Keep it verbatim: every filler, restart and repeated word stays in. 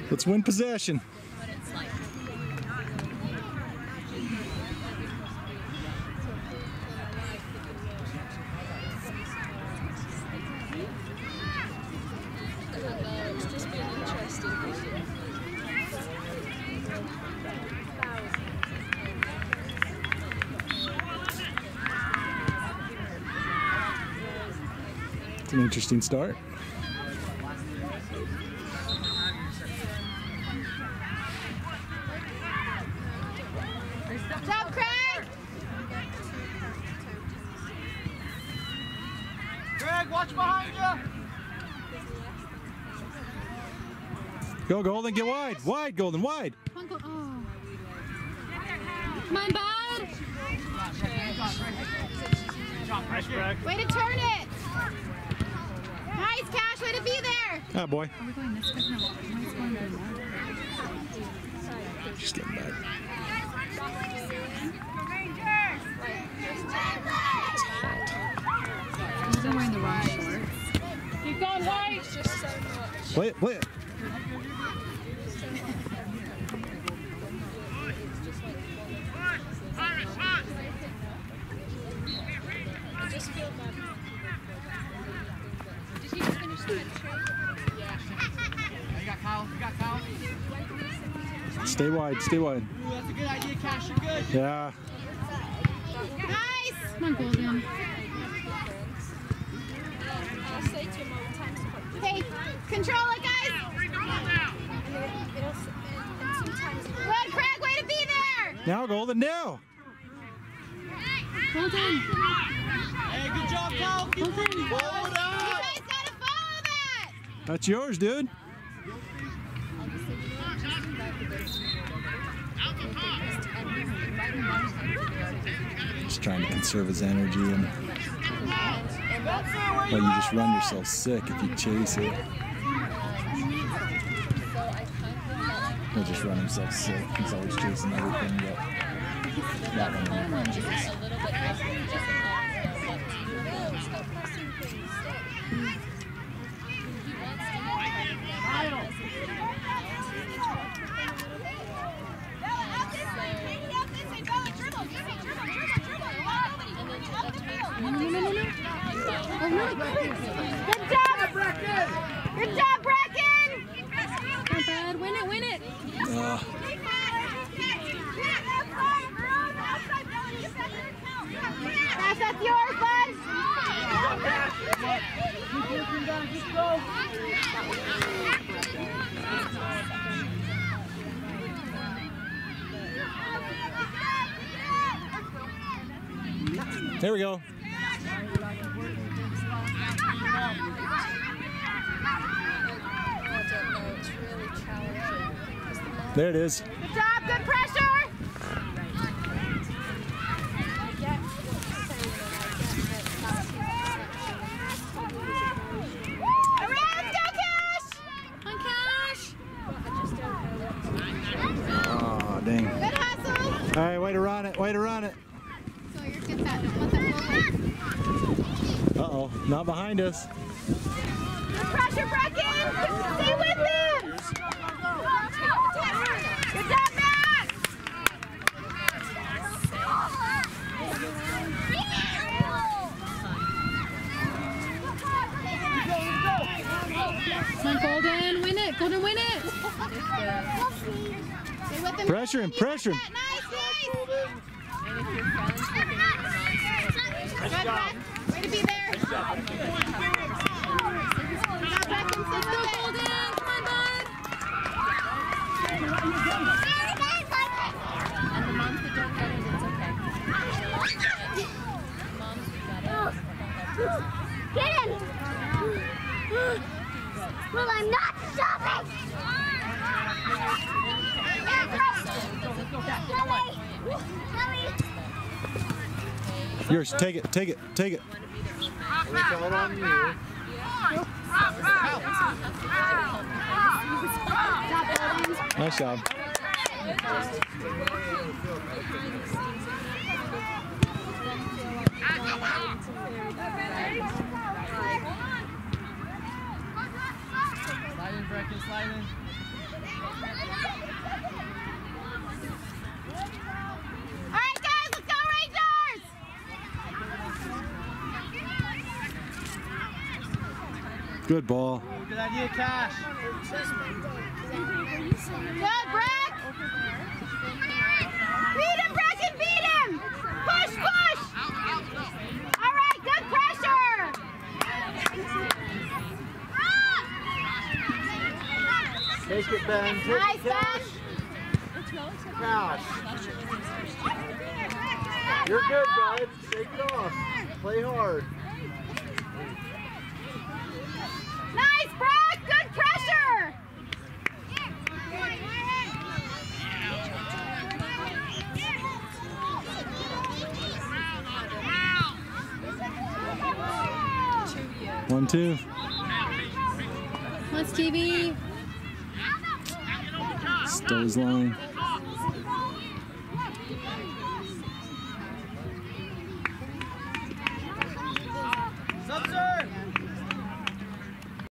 Let's win possession. It's an interesting start. Good job, Craig! Craig, watch behind you! Go, Golden, get wide. Wide, Golden, wide. Come on, go. Oh. Come on, bud. Nice, Craig. Way to turn it. Nice, Cash. Way to be there. Ah, boy. Are we going this way? No, mine's going there now. Just getting back. I'm wearing the wrong shorts. Keep going, White. Play it, play it. Stay wide, stay wide. Ooh, that's a good idea, Cash. You're good. Yeah. Nice. Come on, Golden. Hey, control it, guys. Good, Craig. Way to be there. Now, Golden, now. Golden. Hey, good job, Kyle. Keep Golden. moving. Hold You up. guys gotta follow that. That's yours, dude. Just trying to conserve his energy, and well, you just run yourself sick if you chase it. He'll just run himself sick. He's always chasing everything, but that one won't run chase. No, no, no, no, no. Oh, no. Good job, Bracken. Good job, Bracken. Not bad. Win it, win it. Uh, Cash, that's yours, bud. Keep working down. Just go. there we go. There it is. Good job, good pressure. Around, go, Cash. Come on, Cash. Oh, dang. Good hustle. All right, way to run it, way to run it. So you're get that. Let that roll. Uh-oh, not behind us. Good pressure, Bracken. Stay with him. Good job, Matt. Come on, Golden. Win it. Golden, win it. Stay with him. Pressure him, pressure him. Nice, nice. Good, Brett. Way to be there. Good job, Bracken. Stay with it. Golden. Come on, bud. And the moms that don't get it, it's okay. Moms who got it. Get in! Well, I'm not stopping! Yours, take it, take it, take it. It's all on you. Nice job. Slide in, Bracken, slide in. right, guys, let's go Rangers! Good ball. Good idea, Cash. Good, Brack! Beat him, Bracken, beat him! Push, push! All right, good pressure! Take it, Ben. Take Nice, it, Ben! Cash. Cash. You're good, bud. Take it off. Play hard. Nice, Brack! Good pressure! One, two. Let's T V. Stowe's line.